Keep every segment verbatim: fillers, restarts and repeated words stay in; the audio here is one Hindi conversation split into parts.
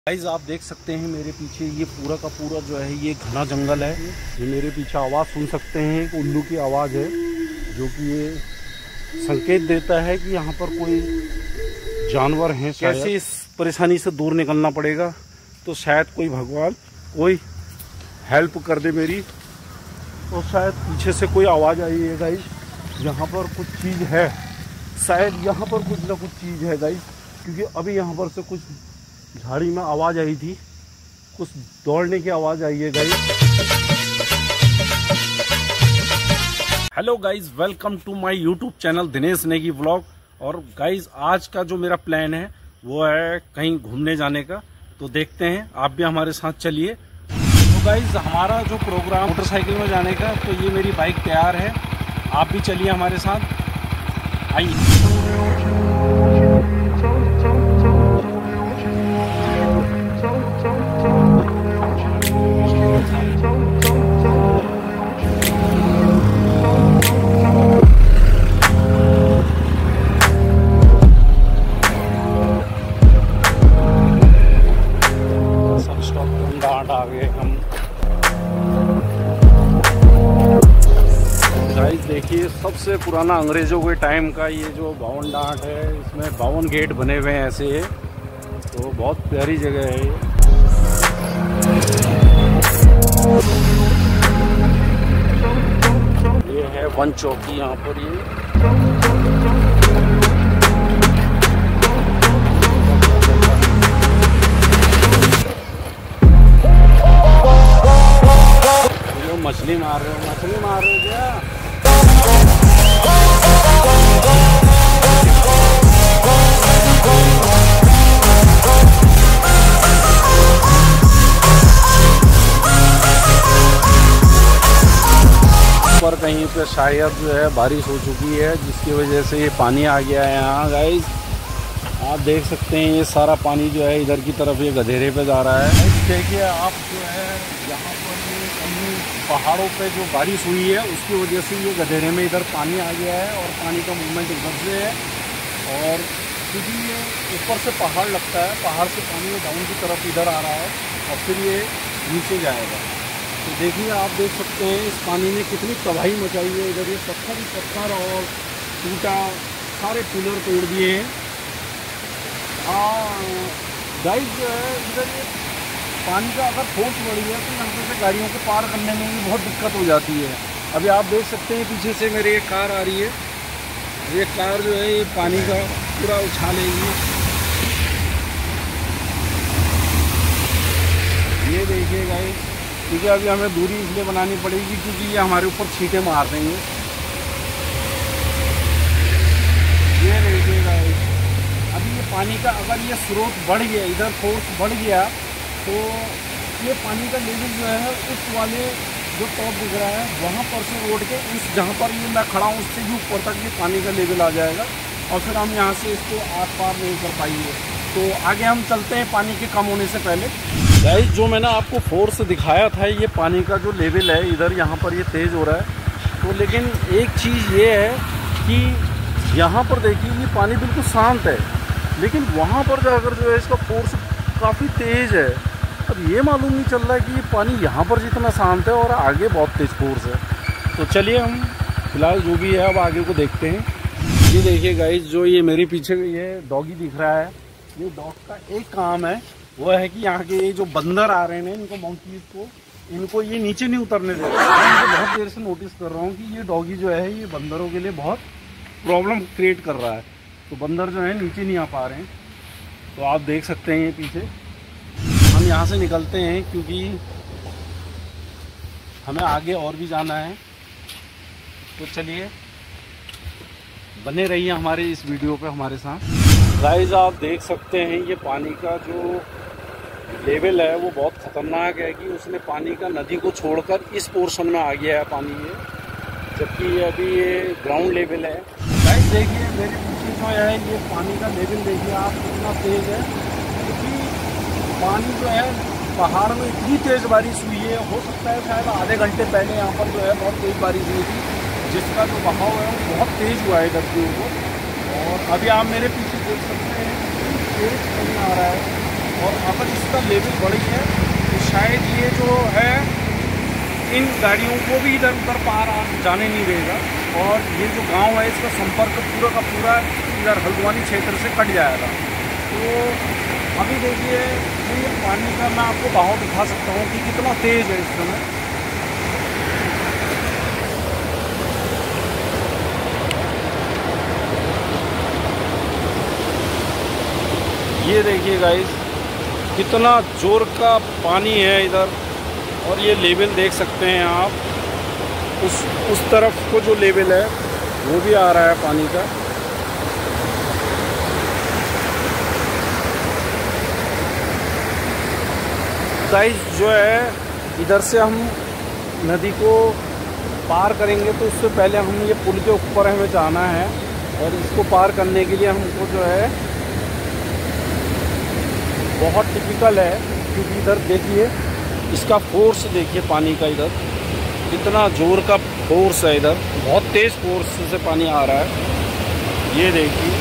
गाइस आप देख सकते हैं मेरे पीछे ये पूरा का पूरा जो है ये घना जंगल है। ये मेरे पीछे आवाज़ सुन सकते हैं, एक उल्लू की आवाज़ है जो कि ये संकेत देता है कि यहाँ पर कोई जानवर हैं। कैसे इस परेशानी से दूर निकलना पड़ेगा, तो शायद कोई भगवान कोई हेल्प कर दे मेरी। तो शायद पीछे से कोई आवाज़ आई है गाइस, यहाँ पर कुछ चीज़ है, शायद यहाँ पर कुछ ना कुछ चीज़ है गाइस, क्योंकि अभी यहाँ पर से कुछ झाड़ी में आवाज़ आई थी, कुछ दौड़ने की आवाज़ आई है guys. Hello guys, welcome to my YouTube channel Dinesh Negi vlog. और गाइस आज का जो मेरा प्लान है वो है कहीं घूमने जाने का, तो देखते हैं, आप भी हमारे साथ चलिए। तो गाइस हमारा जो प्रोग्राम मोटरसाइकिल में जाने का, तो ये मेरी बाइक तैयार है, आप भी चलिए हमारे साथ, आइए। आ गए हम। गाइस देखिए, सबसे पुराना अंग्रेजों के टाइम का ये जो बावन डांट है, इसमें बावन गेट बने हुए हैं ऐसे है, तो बहुत प्यारी जगह है ये। ये है वन चौकी यहाँ पर। ये मछली मार रहे हो, मछली मार रहे हो क्या? ऊपर कहीं पे शायद जो है बारिश हो चुकी है, जिसकी वजह से ये पानी आ गया है यहाँ। गाइस आप देख सकते हैं ये सारा पानी जो है इधर की तरफ ये गधेरे पे जा रहा है। देखिए आप जो है यहाँ पर ये कहीं पहाड़ों पे जो बारिश हुई है उसकी वजह से ये गधेरे में इधर पानी आ गया है, और पानी का मूवमेंट इधर से है, और क्योंकि ये ऊपर से पहाड़ लगता है, पहाड़ से पानी डाउन की तरफ इधर आ रहा है और फिर ये नीचे जाएगा। तो देखिए आप देख सकते हैं इस पानी ने कितनी तबाही मचाई है। इधर ये पत्थर ही पत्थर और टूटा, सारे पिलर तोड़ दिए हैं। गाइस जो है इधर ये पानी का अगर फोर्स बढ़ी है तो यहाँ से गाड़ियों को पार करने में भी बहुत दिक्कत हो जाती है। अभी आप देख सकते हैं पीछे से मेरे एक कार आ रही है, ये कार जो है ये पानी का पूरा उछालेगी। ये देखिए गाइस, क्योंकि अभी हमें दूरी इसलिए बनानी पड़ेगी क्योंकि ये हमारे ऊपर छींटे मार देंगे। ये देखिए गाइस, अभी ये पानी का अगर ये स्रोत बढ़ गया, इधर फोर्स बढ़ गया, तो ये पानी का लेवल जो है उस वाले जो टॉप दिख रहा है वहाँ पर से रोड के उस जहाँ पर ये मैं खड़ा हूँ उससे भी ऊपर तक ये पानी का लेवल आ जाएगा, और फिर हम यहाँ से इसको आर पार नहीं कर पाएंगे। तो आगे हम चलते हैं पानी के कम होने से पहले। गाइस जो मैंने आपको फोर्स दिखाया था, ये पानी का जो लेवल है इधर यहाँ पर ये तेज़ हो रहा है। तो लेकिन एक चीज़ ये है कि यहाँ पर देखिए ये पानी बिल्कुल शांत है, लेकिन वहाँ पर जाकर जो है इसका फोर्स काफ़ी तेज़ है। अब ये मालूम नहीं चल रहा है कि ये पानी यहाँ पर जितना शांत है और आगे बहुत तेज़ फोर्स है। तो चलिए हम फिलहाल जो भी है अब आगे को देखते हैं। ये देखिए गाइस, जो ये मेरे पीछे ये डॉगी दिख रहा है, ये डॉग का एक काम है वो है कि यहाँ के ये जो बंदर आ रहे हैं इनको, मंकीज़ को, इनको ये नीचे नहीं उतरने दे रहा है। मैं बहुत देर से नोटिस कर रहा हूँ कि ये डॉगी जो है ये बंदरों के लिए बहुत प्रॉब्लम क्रिएट कर रहा है, तो बंदर जो है नीचे नहीं आ पा रहे हैं। तो आप देख सकते हैं ये पीछे। हम यहाँ से निकलते हैं क्योंकि हमें आगे और भी जाना है। तो चलिए बने रहिए हमारे इस वीडियो पे हमारे साथ। गाइस आप देख सकते हैं ये पानी का जो लेवल है वो बहुत ख़तरनाक है कि उसने पानी का नदी को छोड़कर इस पोर्शन में आ गया है पानी ये, जबकि ये अभी ये ग्राउंड लेवल है। गाइस देखिए मेरे पीछे जो है ये पानी का लेवल देखिए आप कितना तेज़ है, क्योंकि पानी जो है पहाड़ में इतनी तेज़ बारिश हुई है, हो सकता है शायद आधे घंटे पहले यहाँ पर जो है बहुत तेज़ बारिश हुई थी, जिसका जो बहाव है वो बहुत तेज़ हुआ है इधर के ऊपर। और अभी आप मेरे पीछे देख सकते हैं तेज़ पानी आ रहा है, और अगर इसका लेवल बढ़ गया तो शायद ये जो है इन गाड़ियों को भी इधर उधर पार जाने नहीं देगा, और ये जो गांव है इसका संपर्क पूरा का पूरा इधर हल्द्वानी क्षेत्र से कट जाएगा। तो अभी देखिए ये पानी का मैं आपको बहाव दिखा सकता हूँ कि कितना तेज़ है इस समय। ये देखिए गाइस कितना जोर का पानी है इधर, और ये लेवल देख सकते हैं आप, उस उस तरफ को जो लेवल है वो भी आ रहा है पानी का। गाइस जो है इधर से हम नदी को पार करेंगे तो उससे पहले हम ये पुल के ऊपर हमें जाना है, और इसको पार करने के लिए हमको जो है बहुत टिपिकल है, क्योंकि इधर देखिए इसका फोर्स देखिए पानी का, इधर कितना जोर का फोर्स है, इधर बहुत तेज़ फोर्स से पानी आ रहा है। ये देखिए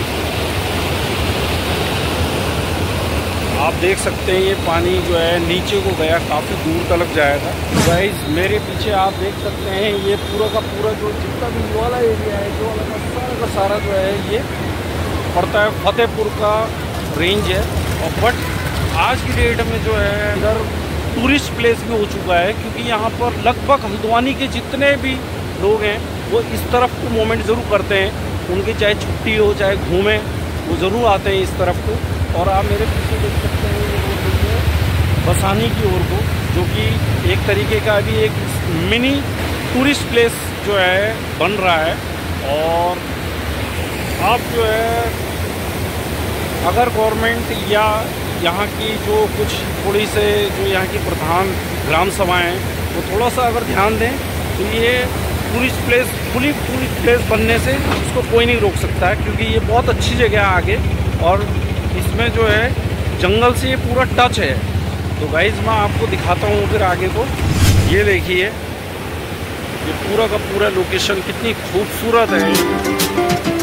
आप देख सकते हैं ये पानी जो है नीचे को गया, काफ़ी दूर तक जाएगा। गाइस मेरे पीछे आप देख सकते हैं ये पूरा का पूरा जो जितना भी वाला एरिया है, जो वाला सारा का सारा जो है ये पड़ता है फतेहपुर का रेंज है। और बट आज की डेट में जो है इधर टूरिस्ट प्लेस में हो चुका है, क्योंकि यहाँ पर लगभग हल्द्वानी के जितने भी लोग हैं वो इस तरफ को मूवमेंट ज़रूर करते हैं। उनकी चाहे छुट्टी हो चाहे घूमें, वो ज़रूर आते हैं इस तरफ को। और आप मेरे पीछे देख सकते हैं ये रोड देखिए बसानी की ओर को, जो कि एक तरीके का अभी एक मिनी टूरिस्ट प्लेस जो है बन रहा है। और आप जो है अगर गवर्नमेंट या यहाँ की जो कुछ थोड़ी से जो यहाँ की प्रधान ग्राम सभाएँ हैं वो थोड़ा सा अगर ध्यान दें तो ये tourist place fully tourist place बनने से उसको कोई नहीं रोक सकता है, क्योंकि ये बहुत अच्छी जगह है आगे, और इसमें जो है जंगल से ये पूरा टच है। तो गाइस मैं आपको दिखाता हूँ फिर आगे को। ये देखिए ये पूरा का पूरा लोकेशन कितनी खूबसूरत है।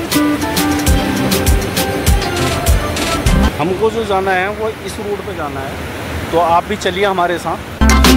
हमको जो जाना है वो इस रोड पे जाना है, तो आप भी चलिए हमारे साथ।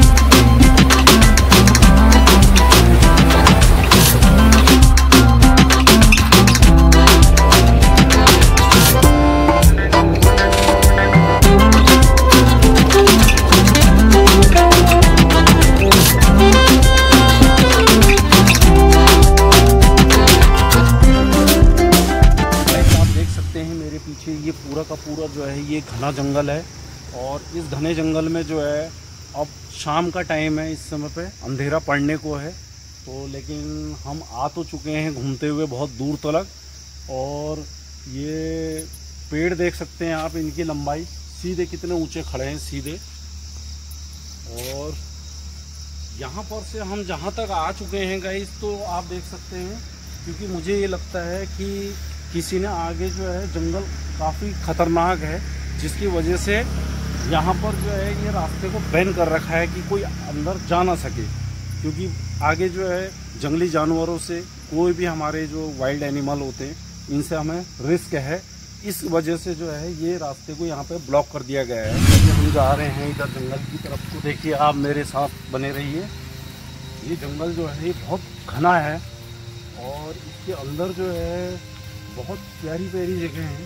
ये पूरा का पूरा जो है ये घना जंगल है, और इस घने जंगल में जो है अब शाम का टाइम है, इस समय पे अंधेरा पड़ने को है। तो लेकिन हम आ तो चुके हैं घूमते हुए बहुत दूर तक, और ये पेड़ देख सकते हैं आप, इनकी लंबाई सीधे कितने ऊंचे खड़े हैं सीधे। और यहाँ पर से हम जहाँ तक आ चुके हैं गाइस तो आप देख सकते हैं, क्योंकि मुझे ये लगता है कि किसी ने आगे जो है जंगल काफ़ी ख़तरनाक है, जिसकी वजह से यहाँ पर जो है ये रास्ते को बैन कर रखा है कि कोई अंदर जा ना सके, क्योंकि आगे जो है जंगली जानवरों से कोई भी हमारे जो वाइल्ड एनिमल होते हैं इनसे हमें रिस्क है। इस वजह से जो है ये रास्ते को यहाँ पे ब्लॉक कर दिया गया है। अभी हम जा रहे हैं इधर जंगल की तरफ, तो देखिए आप मेरे साथ बने रहिए। ये जंगल जो है ये बहुत घना है, और इसके अंदर जो है बहुत प्यारी प्यारी जगह हैं।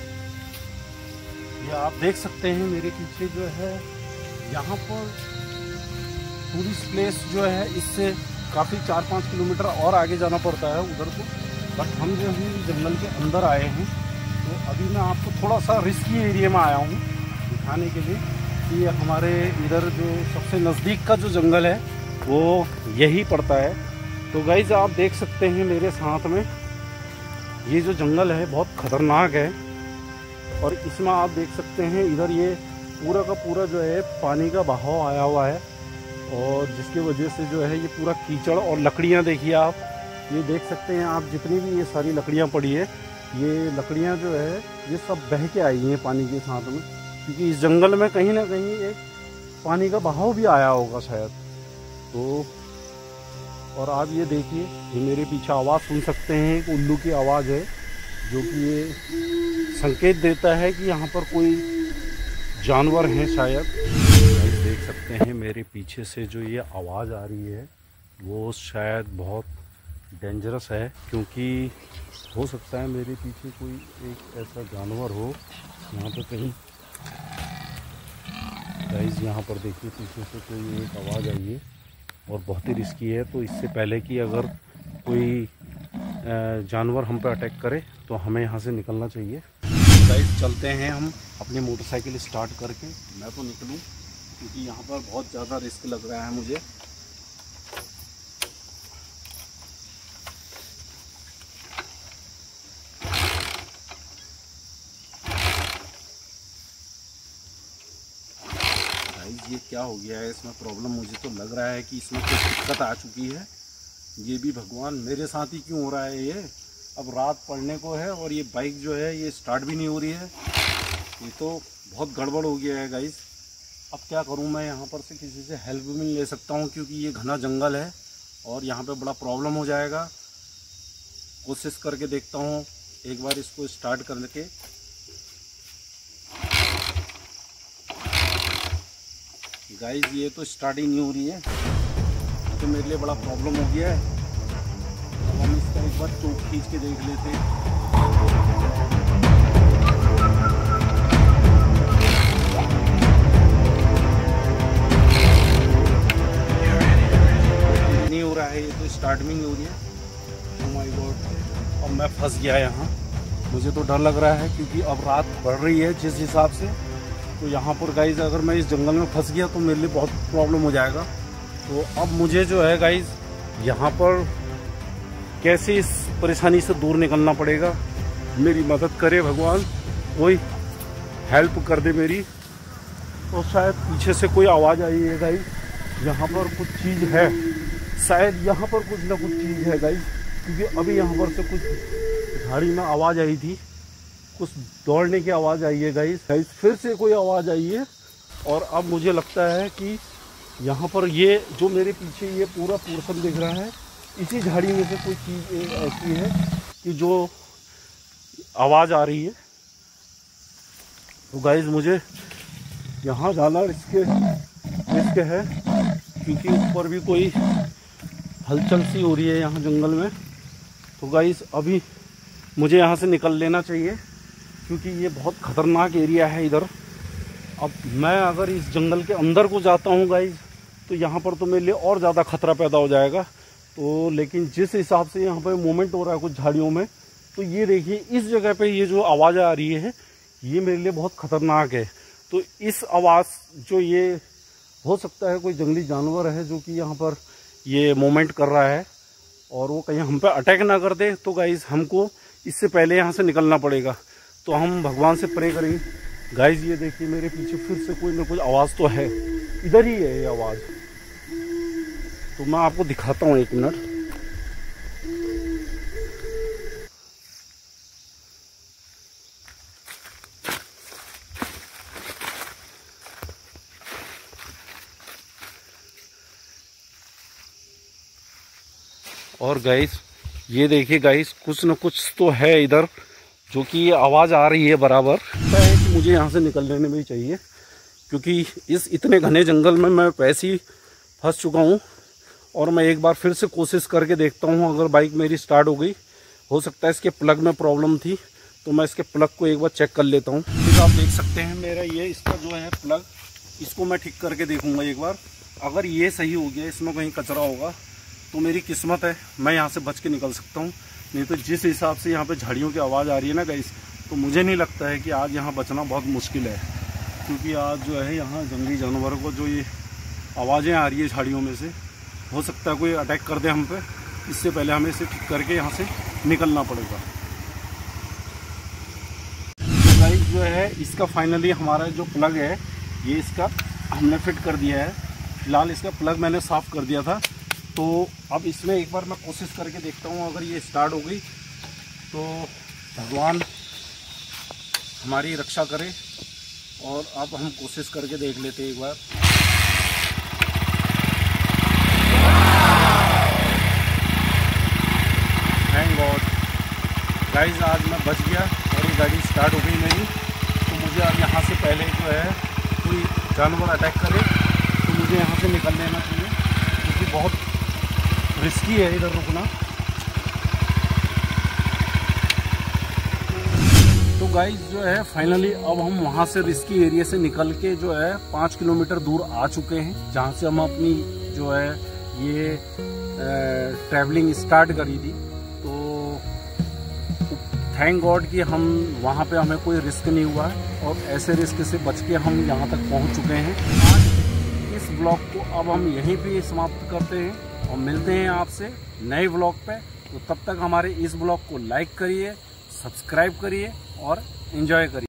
ये आप देख सकते हैं मेरे पीछे जो है यहाँ पर टूरिस्ट प्लेस जो है, इससे काफ़ी चार पाँच किलोमीटर और आगे जाना पड़ता है उधर को। बट हम जो है जंगल के अंदर आए हैं, तो अभी मैं आपको थोड़ा सा रिस्की एरिया में आया हूँ दिखाने के लिए कि हमारे इधर जो सबसे नज़दीक का जो जंगल है वो यही पड़ता है। तो गाइस आप देख सकते हैं मेरे साथ में ये जो जंगल है बहुत ख़तरनाक है, और इसमें आप देख सकते हैं इधर ये पूरा का पूरा जो है पानी का बहाव आया हुआ है, और जिसकी वजह से जो है ये पूरा कीचड़। और लकड़ियाँ देखिए आप, ये देख सकते हैं आप, जितनी भी ये सारी लकड़ियाँ पड़ी है, ये लकड़ियाँ जो है ये सब बह के आई हैं पानी के साथ में, क्योंकि इस जंगल में कहीं ना कहीं एक पानी का बहाव भी आया होगा शायद। तो और आप ये देखिए, ये मेरे पीछे आवाज़ सुन सकते हैं, एक उल्लू की आवाज़ है जो कि ये संकेत देता है कि यहाँ पर कोई जानवर हैं शायद। गाइस देख सकते हैं मेरे पीछे से जो ये आवाज़ आ रही है वो शायद बहुत डेंजरस है, क्योंकि हो सकता है मेरे पीछे कोई एक ऐसा जानवर हो यहाँ पे कहीं। गाइस यहाँ पर देखिए पीछे से कोई एक आवाज़ आई है और बहुत ही रिस्की है। तो इससे पहले कि अगर कोई जानवर हम पे अटैक करे तो हमें यहाँ से निकलना चाहिए। गाइस चलते हैं हम अपनी मोटरसाइकिल स्टार्ट करके। मैं तो निकलूँ क्योंकि यहाँ पर बहुत ज़्यादा रिस्क लग रहा है मुझे। गाइस ये क्या हो गया है इसमें प्रॉब्लम? मुझे तो लग रहा है कि इसमें कुछ दिक्कत आ चुकी है। ये भी भगवान मेरे साथ ही क्यों हो रहा है ये? अब रात पड़ने को है और ये बाइक जो है ये स्टार्ट भी नहीं हो रही है। ये तो बहुत गड़बड़ हो गया है गाइस। अब क्या करूं मैं? यहाँ पर से किसी से हेल्प भी नहीं ले सकता हूँ क्योंकि ये घना जंगल है और यहाँ पे बड़ा प्रॉब्लम हो जाएगा। कोशिश करके देखता हूँ एक बार इसको स्टार्ट करके। गाइस ये तो स्टार्ट ही नहीं हो रही है, तो मेरे लिए बड़ा प्रॉब्लम हो गया है। अब हम इसका एक बार चोक खींच के देख लेते हैं। नहीं हो रहा है, ये तो स्टार्ट में नहीं हो रही है। ओह माय गॉड, अब मैं फंस गया यहाँ। मुझे तो डर लग रहा है क्योंकि अब रात बढ़ रही है जिस हिसाब से। तो यहाँ पर गाइज अगर मैं इस जंगल में फंस गया तो मेरे लिए बहुत प्रॉब्लम हो जाएगा। तो अब मुझे जो है गाइज यहाँ पर कैसे इस परेशानी से दूर निकलना पड़ेगा। मेरी मदद करे भगवान, कोई हेल्प कर दे मेरी। तो शायद पीछे से कोई आवाज़ आई है गाइज, यहाँ पर कुछ चीज़ है, शायद यहाँ पर कुछ ना कुछ चीज़ है गाइज। क्योंकि अभी यहाँ पर से कुछ झाड़ी में आवाज़ आई थी, कुछ दौड़ने की आवाज़ आई है गाइस। गाइस फिर से कोई आवाज़ आई है और अब मुझे लगता है कि यहाँ पर ये जो मेरे पीछे ये पूरा पोर्शन दिख रहा है, इसी झाड़ी में से कोई चीज़ ऐसी है कि जो आवाज़ आ रही है। तो गाइस मुझे यहाँ जाना रिस्क रिस्क है क्योंकि ऊपर भी कोई हलचल सी हो रही है यहाँ जंगल में। तो गाइस अभी मुझे यहाँ से निकल लेना चाहिए क्योंकि ये बहुत ख़तरनाक एरिया है इधर। अब मैं अगर इस जंगल के अंदर को जाता हूँ गाइज तो यहाँ पर तो मेरे लिए और ज़्यादा खतरा पैदा हो जाएगा। तो लेकिन जिस हिसाब से यहाँ पर मूवमेंट हो रहा है कुछ झाड़ियों में, तो ये देखिए इस जगह पे ये जो आवाज़ आ रही है ये मेरे लिए बहुत ख़तरनाक है। तो इस आवाज़ जो ये हो सकता है कोई जंगली जानवर है जो कि यहाँ पर ये मूवमेंट कर रहा है और वो कहीं हम पे अटैक ना कर दे। तो गाइज हमको इससे पहले यहाँ से निकलना पड़ेगा। तो हम भगवान से प्रे करेंगे। गाइज ये देखिए मेरे पीछे फिर से कोई ना कोई आवाज़ तो है, इधर ही है ये आवाज़। तो मैं आपको दिखाता हूँ, एक मिनट। और गाइज ये देखिए गाइज कुछ न कुछ तो है इधर जो कि ये आवाज़ आ रही है बराबर। लगता है कि मुझे यहाँ से निकल लेने में ही चाहिए क्योंकि इस इतने घने जंगल में मैं वैसे ही फंस चुका हूँ। और मैं एक बार फिर से कोशिश करके देखता हूँ, अगर बाइक मेरी स्टार्ट हो गई, हो सकता है इसके प्लग में प्रॉब्लम थी, तो मैं इसके प्लग को एक बार चेक कर लेता हूँ। ठीक, आप देख सकते हैं मेरा ये इसका जो है प्लग, इसको मैं ठीक करके देखूँगा एक बार। अगर ये सही हो गया, इसमें कहीं कचरा होगा तो मेरी किस्मत है, मैं यहाँ से बच के निकल सकता हूँ। नहीं तो जिस हिसाब से यहाँ पे झाड़ियों की आवाज़ आ रही है ना गाइस, तो मुझे नहीं लगता है कि आज यहाँ बचना बहुत मुश्किल है। क्योंकि आज जो है यहाँ जंगली जानवरों को जो ये आवाज़ें आ रही है झाड़ियों में से, हो सकता है कोई अटैक कर दे हम पे। इससे पहले हमें इसे ठीक करके यहाँ से निकलना पड़ेगा। तो गाइस जो है इसका फाइनली हमारा जो प्लग है ये इसका हमने फिट कर दिया है। फिलहाल इसका प्लग मैंने साफ़ कर दिया था। तो अब इसमें एक बार मैं कोशिश करके देखता हूँ, अगर ये स्टार्ट हो गई तो भगवान हमारी रक्षा करे। और अब हम कोशिश करके देख लेते हैं एक बार। थैंक गॉड गाइस, आज मैं बच गया और ये गाड़ी स्टार्ट हो गई मेरी। तो मुझे अब यहाँ से पहले जो है कोई जानवर अटैक करे तो मुझे यहाँ से निकल लेना चाहिए, क्योंकि बहुत रिस्की है इधर रुकना। तो गाइस जो है फाइनली अब हम वहाँ से रिस्की एरिया से निकल के जो है पाँच किलोमीटर दूर आ चुके हैं, जहाँ से हम अपनी जो है ये ट्रैवलिंग स्टार्ट करी थी। तो थैंक गॉड कि हम वहाँ पे हमें कोई रिस्क नहीं हुआ है और ऐसे रिस्क से बच के हम यहाँ तक पहुँच चुके हैं। आज इस ब्लॉग को अब हम यहीं पे समाप्त करते हैं और मिलते हैं आपसे नए ब्लॉग पे। तो तब तक हमारे इस ब्लॉग को लाइक करिए, सब्सक्राइब करिए और एंजॉय करिए।